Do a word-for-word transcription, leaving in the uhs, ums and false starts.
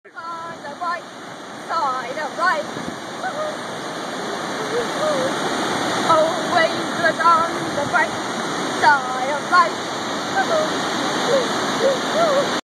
On the right side of life. Always look on the bright side of life.